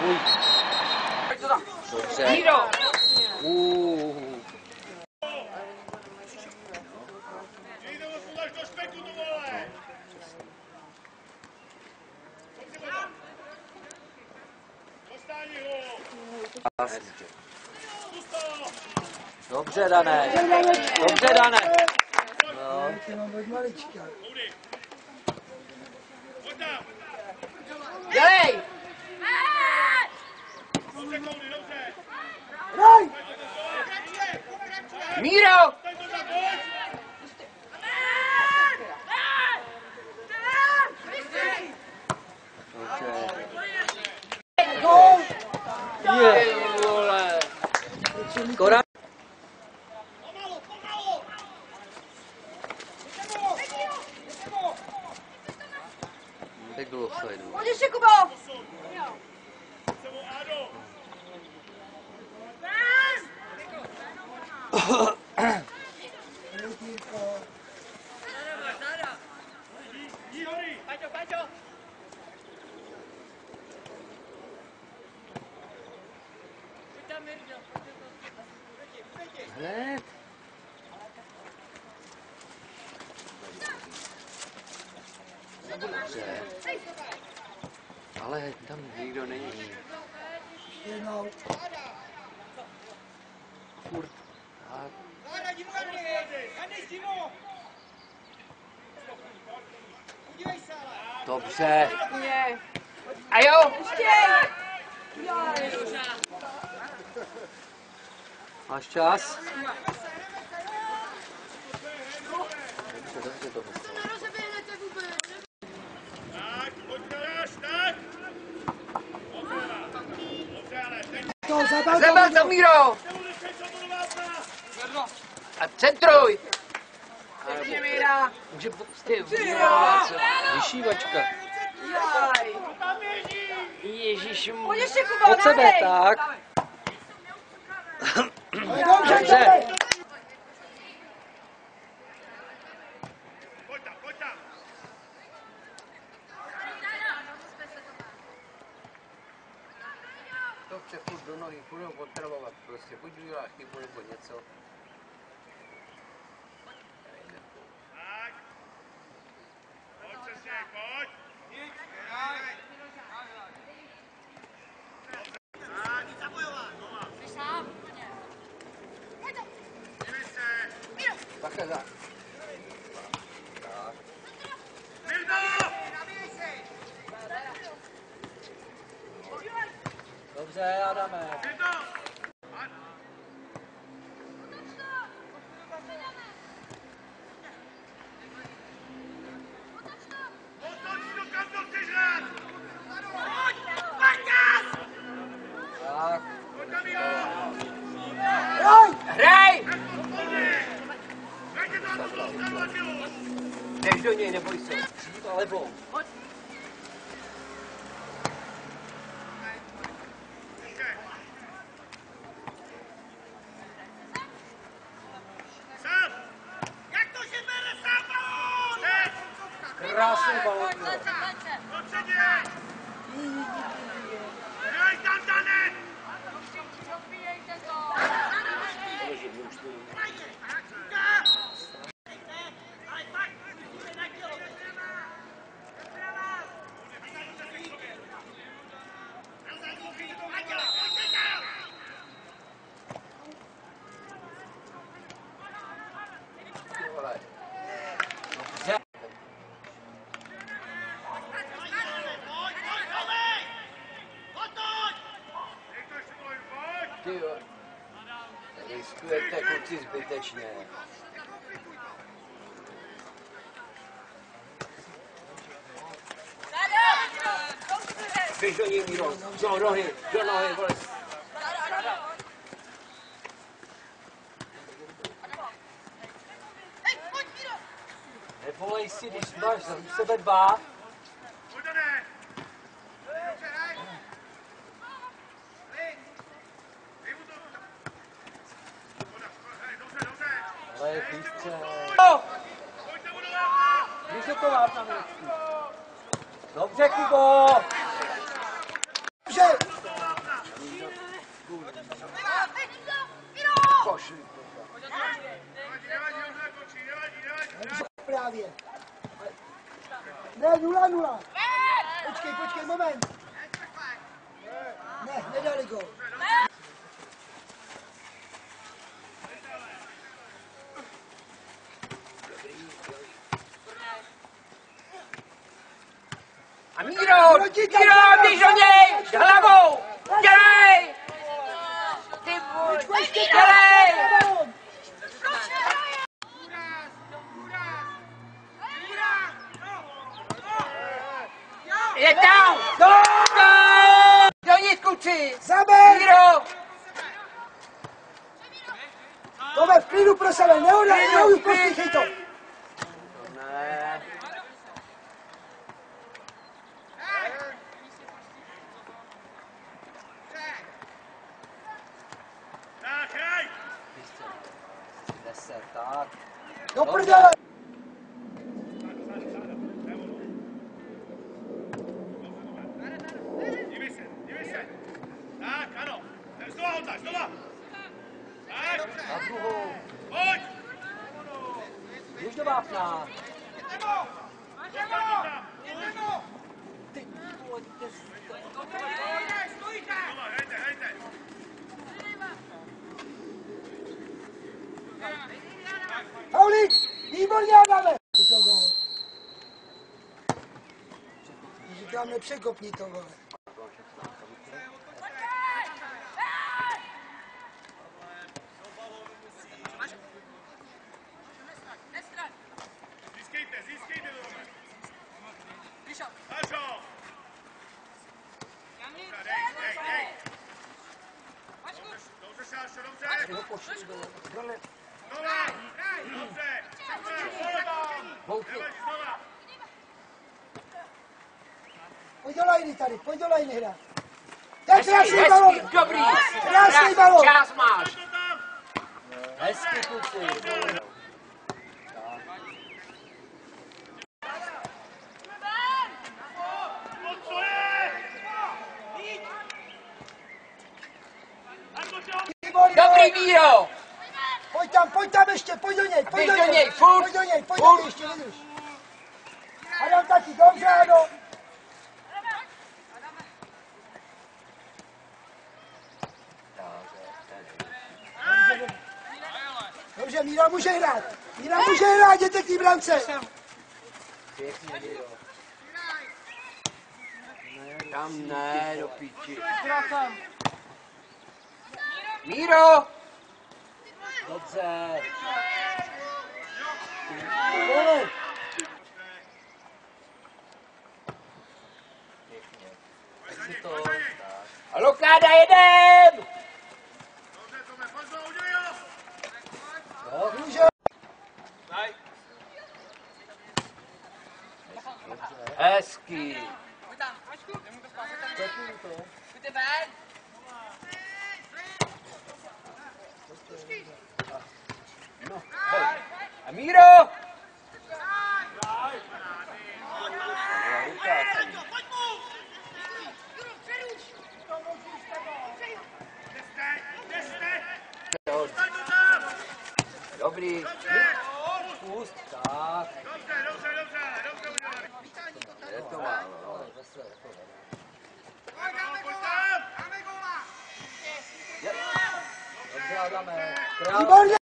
Uj. Dobře. Dobře, Dané. Dobře, Dané. No. Dělej! Míro! Je, vole. Skoro. Tak bylo offside. Pojď ještě, Kubo! Hned. Dobře. Ale tam nikdo není. Furt. Dobře. A jo! Ještě! Máš čas? Dobře to myslel. Zabal to, Míro! A centruj! Ještě Míra! Může prostě vyšívačka. Ježíš, Pojď ještě, Kubo, od sebe, dávej! tak. Dobře! To chce furt do nohy, budou potřebovat prostě, buď udělá chybu nebo něco. Takhle za. Dobře, Adame. Hraj! Jdeš do něj, neboj se. Dřív a levou. Krásný balón. Ty jo. Riskujete kluci zbytečně. Běž do něj, Míro. Do nohy, vole. Nevolej si, když máš za sebe dva. Ale písce. Když se to vás na místku. Dobře, Kubo. Dobře. Košli. Právě. Ne, 0-0. Počkej, moment. Ne, nedali gol. A Míro, běž do něj, hlavou, dělej! Ty vůj, dělej! Je tam! Do nic, kluci! Zaber! Míro! Tome, v klidu pro sebe, nepospíchej to. Ne. Tak. Do prdele! Dívej se. Tak, ano. Znova otaž, znova. Tak. Na druhou. Pojď. Běž do vápna. Ty vole, Znova, hrajte. Paulík, výborně, Adame! Říkám, nepřekopni to, vole. Získejte, Dome. Hašo. Dej. Dobře, Šášo, dobře. Znova. Dobře. Nevadí, znova. Pojď do lajny tady, pojď do lajny hrát. To je krásný Hezký, balon! dobrý! Krásný balon! Čas máš! To tam. hezky, kluci. Co je? Výborně! Dobrý, Míro! Pojď tam ještě, pojď do něj, Běž do něj, furt! pojď do něj ještě, vydrž. Adam taky, dobře, Ado. Dobře, Míra může hrát, jděte k té brance. Pěkně, Míro. Tam ne, do píči. Míro! Dobře. Dole. Pěkně. Chci to. Tak. A Lukáda, jedem! Dobře, Tome, pojď znovu, udělej ho. Jo? Může. Hezký. No, pojď. A Míro! Dobrý. Pust, tak. Dobře udělali. Je to málo, no. Zase jako Pojď tam. Dobře, Adame. Výborně.